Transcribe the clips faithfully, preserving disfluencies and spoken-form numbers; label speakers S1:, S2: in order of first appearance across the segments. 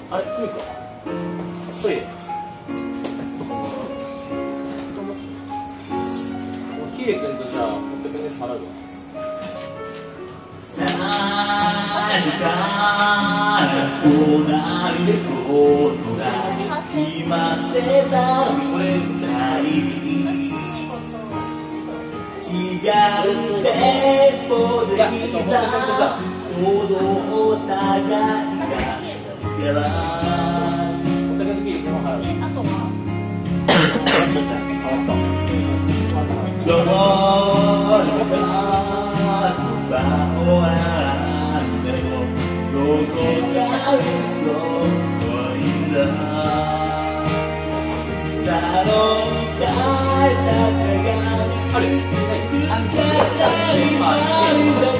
S1: あれ、すみか。トイレ。キエ君とじゃあ、ほっぺくんで払うわ。
S2: さあ、からこうなることが決まってたみたい。違うテンポでいざ行動を互いがではどうもが場をあってもどこか嘘いんだサロン変えた鏡
S1: あれ、
S2: あんたが今いるだけ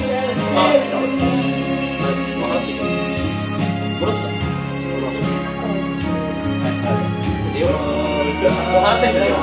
S1: 殺しちゃう。出よう。払ってみてよ。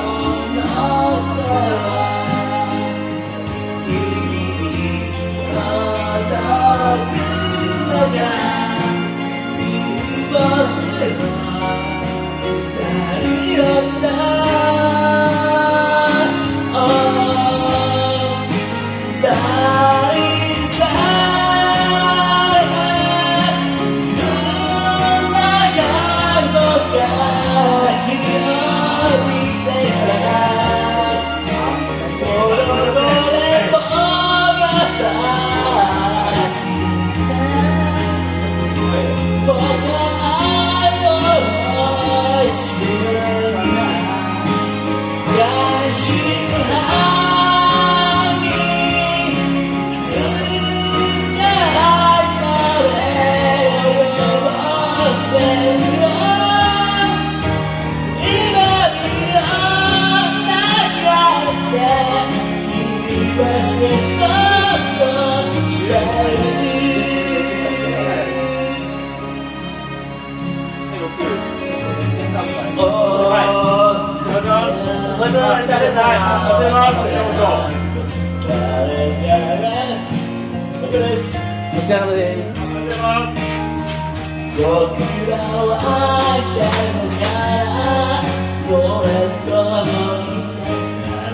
S1: 僕らは誰もからそれともになる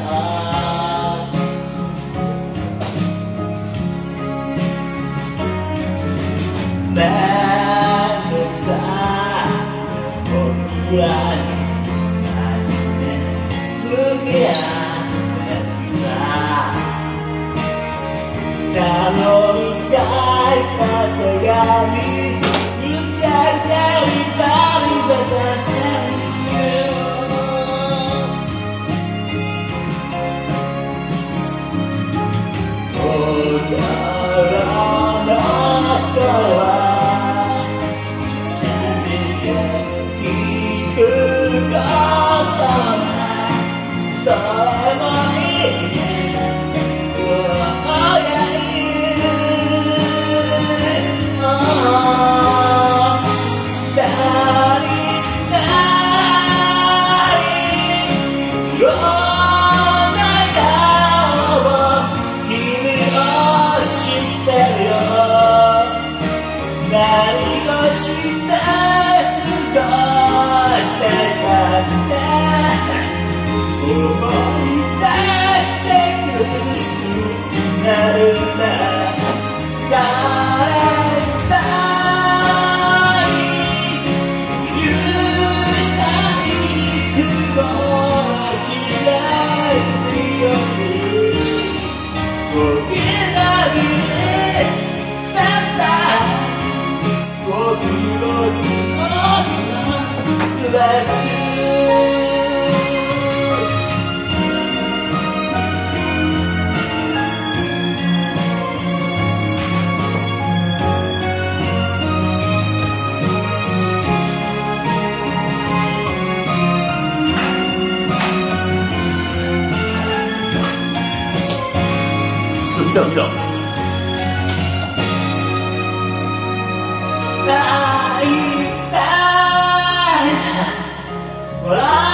S1: んだなんでさ僕らに初め向き合ってささのみたいな手紙Everybody but that's you. おからなたは君へ聞くことそれもいい見た見た泣いたほら